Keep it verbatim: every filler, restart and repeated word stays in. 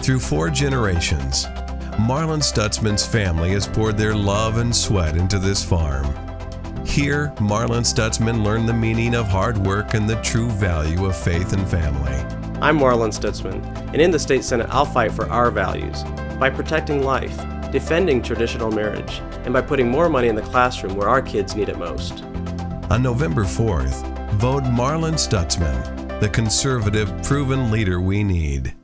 Through four generations, Marlin Stutzman's family has poured their love and sweat into this farm. Here, Marlin Stutzman learned the meaning of hard work and the true value of faith and family. I'm Marlin Stutzman, and in the State Senate I'll fight for our values by protecting life, defending traditional marriage, and by putting more money in the classroom where our kids need it most. On November fourth, vote Marlin Stutzman, the conservative, proven leader we need.